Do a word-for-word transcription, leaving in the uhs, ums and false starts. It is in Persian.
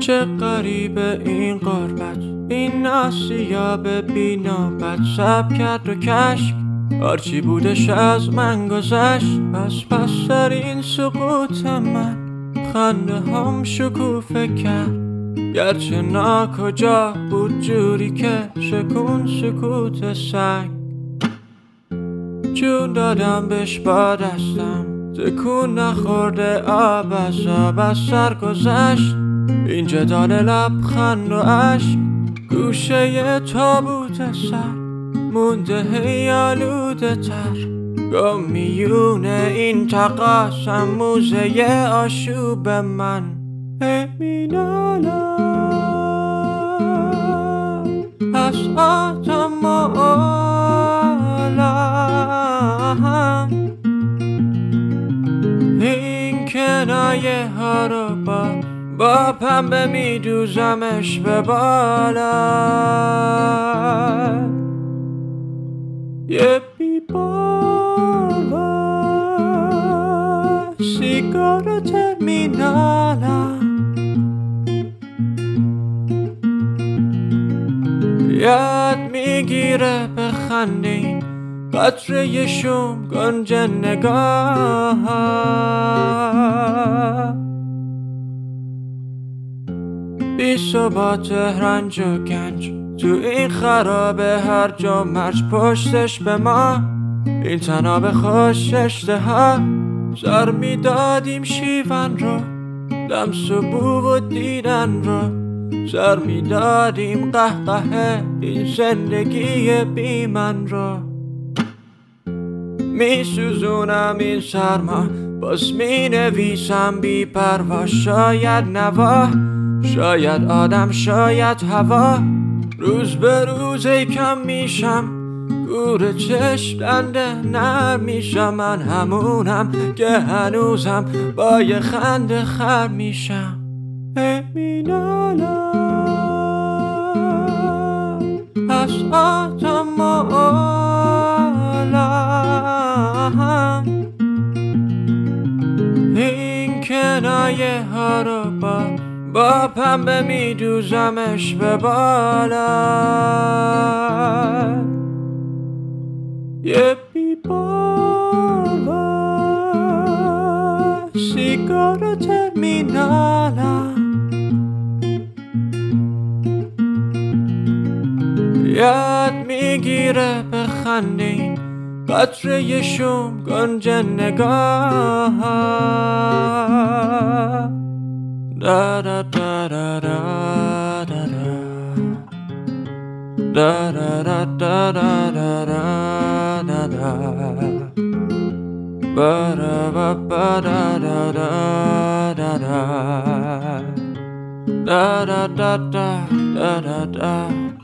چه غریبه این غربت، این آسیاب بی نوبت. سب کرد و کشک هرچی بودش از من گذشت. پس پس در این سقوط من خنده هم شکوفه کرد. گرچه ناکجا بود جوری که شکون سکوت سنگ. جون دادم بهش با دستم، تکون نخورده آب از آب از سر گذشت. این جدال لبخند و عشق گوشه تابوت سر مونده هی آلوده تر. گم میونه این تقاسم موزه آشوب من. مینالم از آتم و عالم، این کنایه ها رو با با پنبه میدوزمش به بالا. یه بی‌باور سیگار و ترمینالم. یاد میگیره بخندیم قطره شوم گنج نگاه. بی ثبات رنج و گنج تو این خرابه هرج و مرج. پشتش به ما این تناب خوش اشتها. زر میدادیم شیون رو، لمس و بو و دیدن رو. زر میدادیم قهقه این زندگی بی من رو. میسوزونم این سرما باز مینویسم بی پروا. شاید نوا، شاید آدم، شاید هوا. روز به روز ای کم میشم، گور چشم دنده نرم میشم. من همونم که هنوزم با یه خنده خر میشم. مینالم از آتم و عالم، این کنایه ها رو با با پنبه میدوزمش به بالا. یه بی‌باور سیگار و ترمینالم. یاد میگیره بخندیم قطره شوم گنج نگاه. Da da da da da da da da da da da da da da da ba da ba ba da da da da da da da da da da da